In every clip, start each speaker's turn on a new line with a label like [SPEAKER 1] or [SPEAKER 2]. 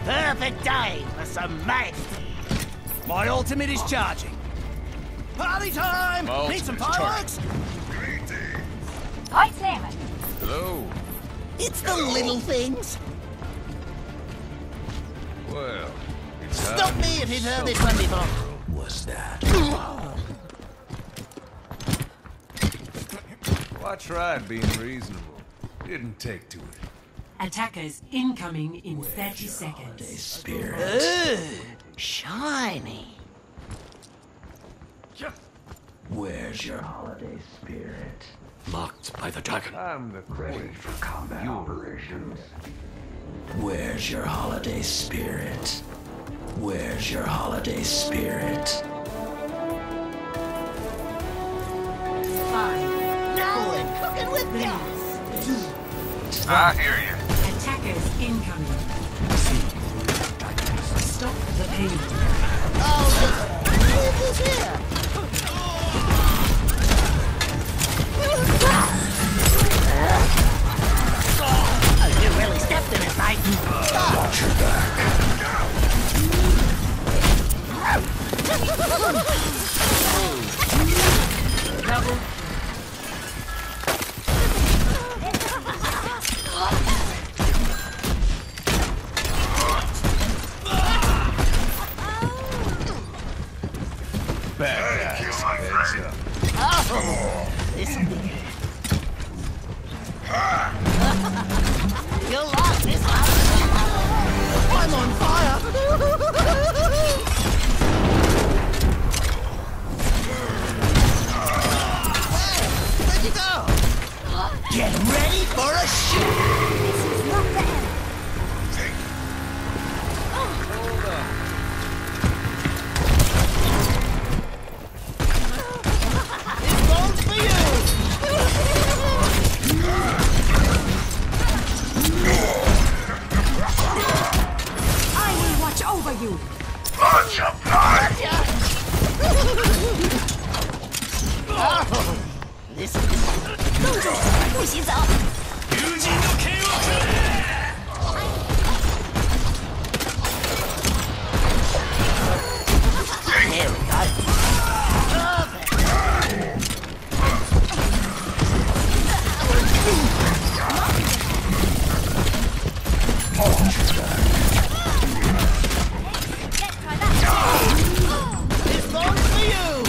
[SPEAKER 1] Perfect day for some math.
[SPEAKER 2] My ultimate is charging. Party time! Need some fireworks?
[SPEAKER 3] Lights nemen.
[SPEAKER 4] Hello.
[SPEAKER 1] It's the little things.
[SPEAKER 4] Well, it's
[SPEAKER 1] Stop me if you've heard this one before.
[SPEAKER 2] What's that?
[SPEAKER 4] Well, I tried being reasonable. Didn't take to it.
[SPEAKER 5] Attackers incoming in 30 seconds.
[SPEAKER 2] Spirit.
[SPEAKER 1] Ooh, shiny.
[SPEAKER 2] Where's your holiday spirit? Mocked by the dragon.
[SPEAKER 4] I'm the ready for combat operations.
[SPEAKER 2] Where's your holiday spirit? Where's your holiday spirit?
[SPEAKER 5] 5,
[SPEAKER 1] Now we're cooking with
[SPEAKER 5] 3,
[SPEAKER 1] gas.
[SPEAKER 5] 2,
[SPEAKER 4] I hear you.
[SPEAKER 5] attackers incoming. Stop the pain.
[SPEAKER 1] Oh, this is here. Oh, you really stepped in it, mate.
[SPEAKER 2] Watch your back.
[SPEAKER 1] Double.
[SPEAKER 4] Bad guys. Heads up.
[SPEAKER 1] Oh, this'll be good. You'll like this one. I'm on fire. Where'd you go? Get ready for a shoot.
[SPEAKER 3] This is not the end.
[SPEAKER 1] This one's for you.
[SPEAKER 5] I will watch over you.
[SPEAKER 4] Bunch of pie.
[SPEAKER 1] Oh, this is
[SPEAKER 3] 不许走。
[SPEAKER 1] Here we go. Perfect.
[SPEAKER 3] Let's try that.
[SPEAKER 1] This one's for you.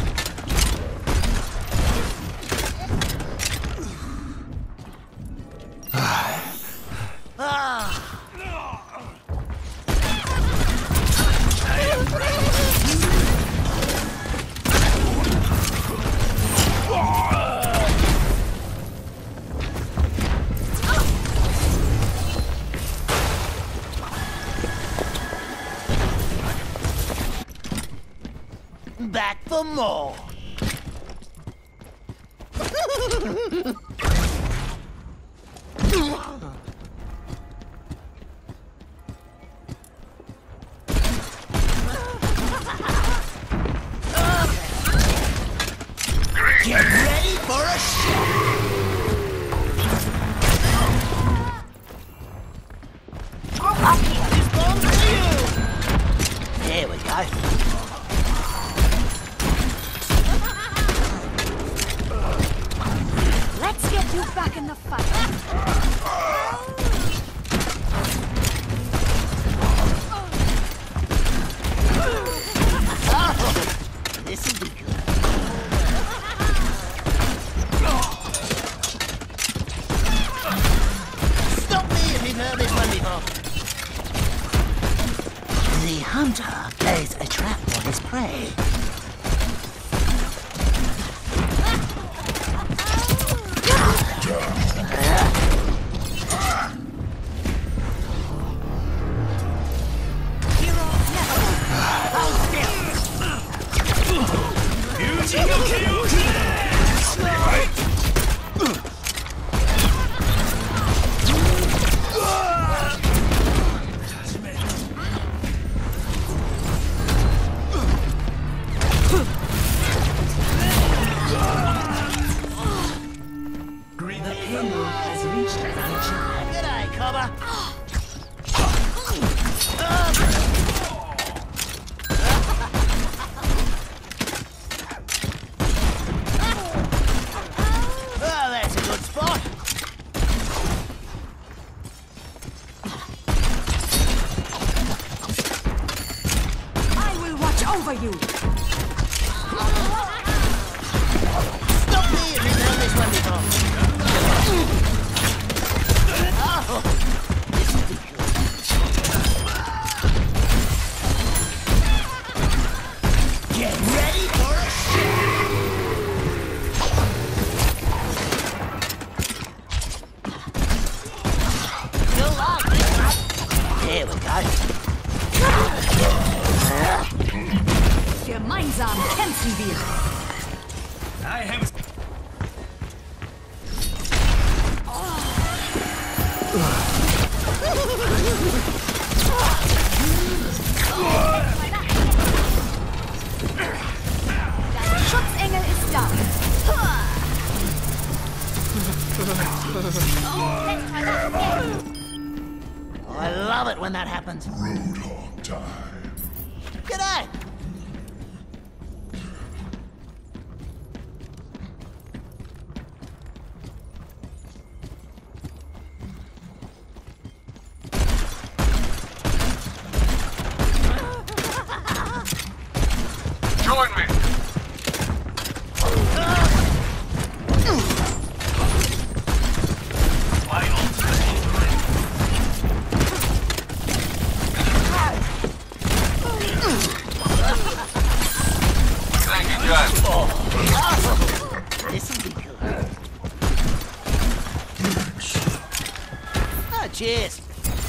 [SPEAKER 1] Back for more. Get ready for a shot.
[SPEAKER 3] Up here.
[SPEAKER 1] This bomb's for you. There we go.
[SPEAKER 3] Let's get you back in the fight.
[SPEAKER 1] Oh, this'll be good. Stop me if you've heard this one before. The hunter plays a trap for his prey.
[SPEAKER 5] Payload has reached the channel.
[SPEAKER 1] G'day, Cobber.
[SPEAKER 5] here.
[SPEAKER 2] I have.
[SPEAKER 3] Dein Schutzengel ist da.
[SPEAKER 1] Oh, I love it when that happens.
[SPEAKER 6] Roadhog time.
[SPEAKER 1] G'day!
[SPEAKER 4] Join me. Thank you, guys.
[SPEAKER 1] This'll be good. Oh, cheers.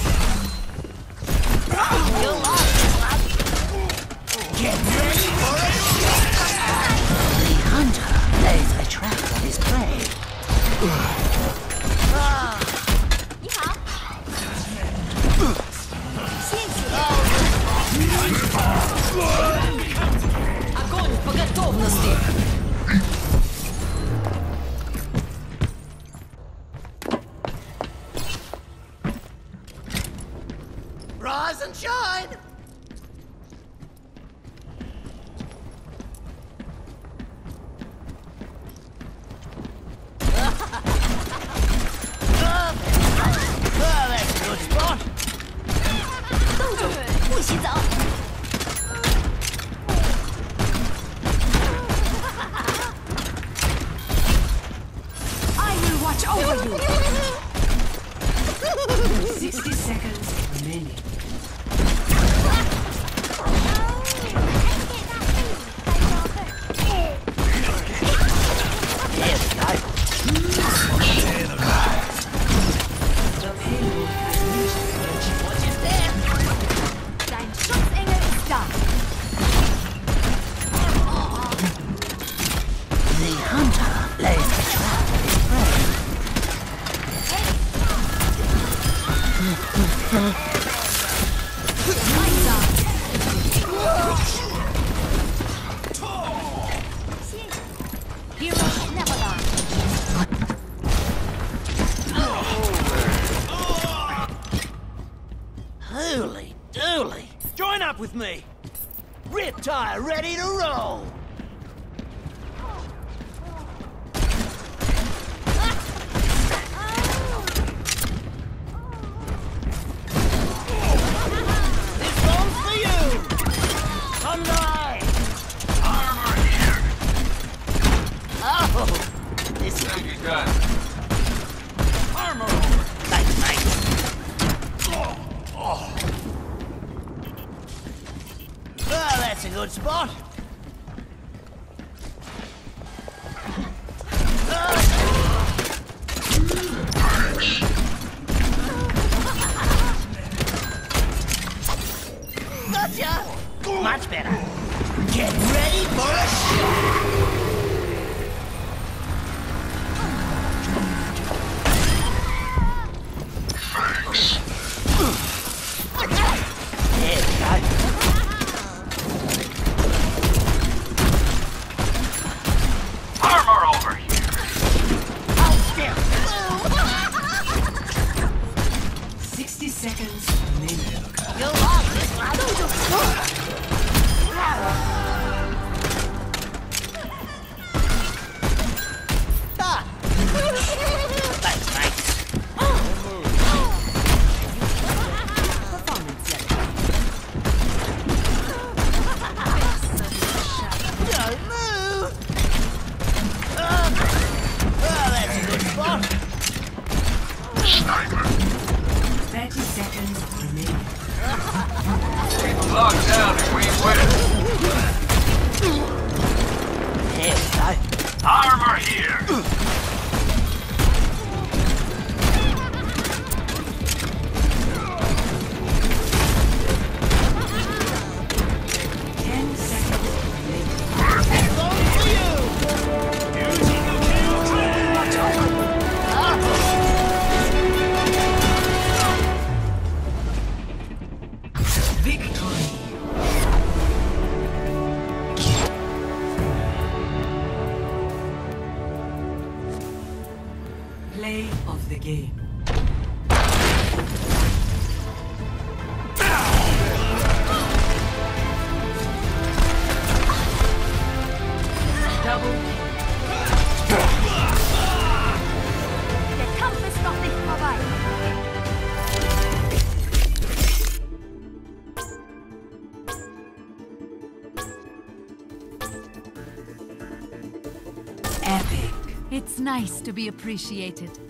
[SPEAKER 1] You'll love this, lad. Get ready for a shot! The hunter lays a trap for his prey.
[SPEAKER 5] Огонь по готовности!
[SPEAKER 1] Rise and shine! Oh, that's a good spot.
[SPEAKER 3] 冻住，不许走。
[SPEAKER 5] I will watch over you! 60 seconds remaining.
[SPEAKER 1] There we go.
[SPEAKER 5] The payload has reached
[SPEAKER 3] Watch it there. Dein Schutzengel ist da.
[SPEAKER 1] The hunter lays a trap for his prey.
[SPEAKER 3] Heroes never die.
[SPEAKER 1] Holy dooly!
[SPEAKER 2] Join up with me.
[SPEAKER 1] Riptire ready to roll! This one's for you! Come nigh!
[SPEAKER 4] Armor here.
[SPEAKER 1] Oh! This is
[SPEAKER 4] Thank you, guys.
[SPEAKER 2] Armor over.
[SPEAKER 1] Thanks, mate. Oh, that's a good spot. Gotcha! Much better. Get ready for a shot! There we go.
[SPEAKER 4] Armor over here.
[SPEAKER 1] Hold still.
[SPEAKER 5] 60 seconds remaining.
[SPEAKER 1] You'll love this, lad. Ah. Thanks, mate.
[SPEAKER 5] Performance level.
[SPEAKER 1] Don't move. Oh, that's a good spot.
[SPEAKER 5] 30 seconds remaining.
[SPEAKER 4] Locked down and we win.
[SPEAKER 1] There we go.
[SPEAKER 4] Armor here.
[SPEAKER 5] 10 seconds remaining.
[SPEAKER 1] of the game. Double.
[SPEAKER 3] Der Kampf ist noch nicht vorbei.
[SPEAKER 1] Epic.
[SPEAKER 5] It's nice to be appreciated.